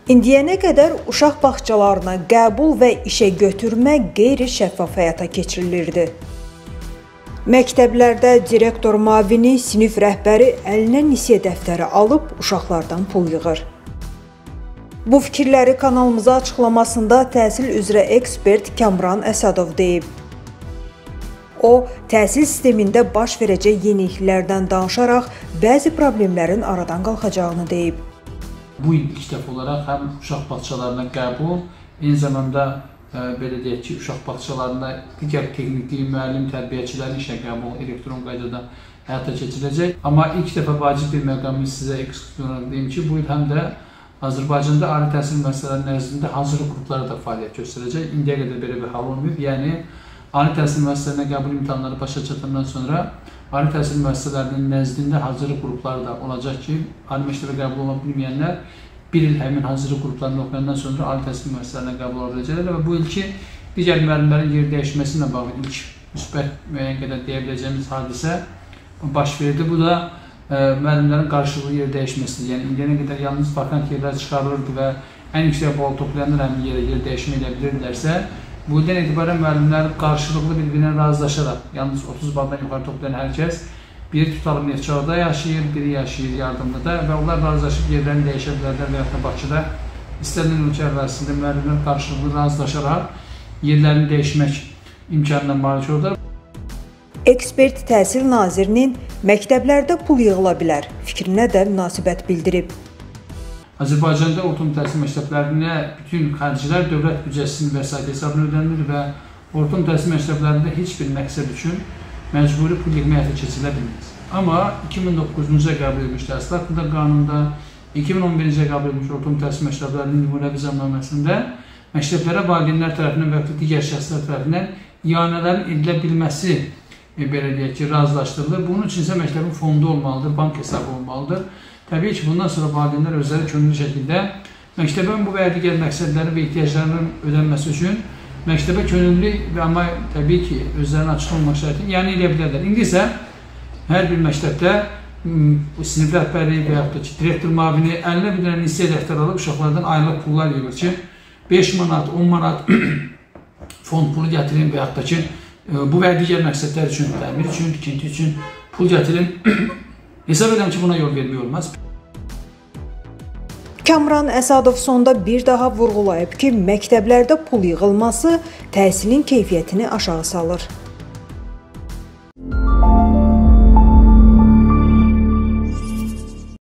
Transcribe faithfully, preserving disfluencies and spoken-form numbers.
İndiyənə qədər uşaq bağçalarına qəbul və işə götürmə qeyri-şəffaf həyata keçirilirdi. Məktəblərdə direktor müavini, sinif rəhbəri əlinə nisiyə dəftəri alıb uşaqlardan pul yığır. Bu fikirləri kanalımıza açıqlamasında təhsil üzrə ekspert Kamran Əsədov deyib. O, təhsil sistemində baş verəcək yeniliklərdən danışaraq bəzi problemlərin aradan qalxacağını deyib. Bu il ilk dəfə olaraq həm uşaq bağçalarına qəbul, eyni zamanda e, belə deyək ki, uşaq bağçalarında digər texniki, müəllim, tərbiyəçilərin işə qəbul elektron qaydada həyata keçiriləcək. Amma ilk dəfə vacib bir məqamı sizə ekskluzivlə deyim ki, bu il həm də Azərbaycanda ali təhsil müəssisələri nəzdində hazırlıq qrupları da fəaliyyət göstərəcək. İndiyə qədər belə bir hal olmayıb. Yəni, ali təhsil müəssisələrinə qəbul imtahanları başa çatandan sonra ali təhsil müəssisələrinin nəzdində hazırlıq qrupları da olacaq ki, ali məktəbə qəbul ola bilməyənlər bir il həmin hazırlıq qruplarını oxuyandan sonra ali təhsil müəssisələrinə qəbul ola biləcəklər və bu ilki digər müəllimlərin yer dəyişməsi ilə bağlı ilk müsbət müəyyən qədər deyə biləcəyimiz hadisə baş verdi. Bu da ə, müəllimlərin qarşılıqlı yer dəyişməsidir. Yəni, indiyənə qədər yalnız vakant yerlər çıxarılırdı və ən yüksək bal toplayanlar həmin yerə yer dəyişmə edə bilirlərsə, bu ildən etibarən müəllimlər qarşılıqlı bir-birinə razılaşaraq, yalnız otuz baldan yuxarı toplayan hər kəs biri tutalım Neftçalada yaşayır, biri yaşayır yardımlıda və onlar razılaşıb yerlərini dəyişə bilərlər və yaxud da Bakıda istənilən ölkə ərazisində müəllimlər qarşılıqlı razılaşaraq yerlərini dəyişmək imkanına malik olurlar. Ekspert Təhsil Nazirinin məktəblərdə pul yığıla bilər fikrinə də münasibət bildirib. Azərbaycanda orta təhsil məktəblərinə bütün xərclər dövlət büdcəsinin vəsaiti hesabına ödənilir və orta təhsil məktəblərində heç bir məqsəd üçün məcburi pul yığma həyata keçirilə bilməz. Amma iki min doqquzuncu ildə qəbul edilmiş təhsil haqqında qanunda, iki min on birinci ildə qəbul edilmiş orta təhsil məktəblərinin nümunəvi zəmnaməsində məktəblərə valideynlər tərəfindən və ya digər şəxslər tərəfindən iyanələrin edilə bilməsi belə deyək ki, razılaşdırılır. Bunun üçün isə məktəbin fondu olmalıdır, bank hesabı olmalıdır. Təbii ki, bundan sonra valideynlər özləri könüllü şəkildə məktəbin bu və ya digər məqsədlərin və ehtiyaclarının ödənməsi üçün məktəbə könüllü və amma təbii ki, özlərinin açıq olmaq şərtini yəni edə bilərlər. İndi isə hər bir məktəbdə sinif rəhbəri və yaxud da ki, direktor müavini əlinə bir dənə nisiyə dəftər alıb uşaqlardan aylıq pullar yığır ki, beş manat, on manat fond pulu gətirin və yaxud da ki, bu və digər məqsədlər üçün, təmir üçün, tikinti üçün pul gətirin. Hesab edirəm ki, buna yol vermək olmaz. Kamran Əsədov sonda bir daha vurğulayıb ki, məktəblərdə pul yığılması təhsilin keyfiyyətini aşağı salır.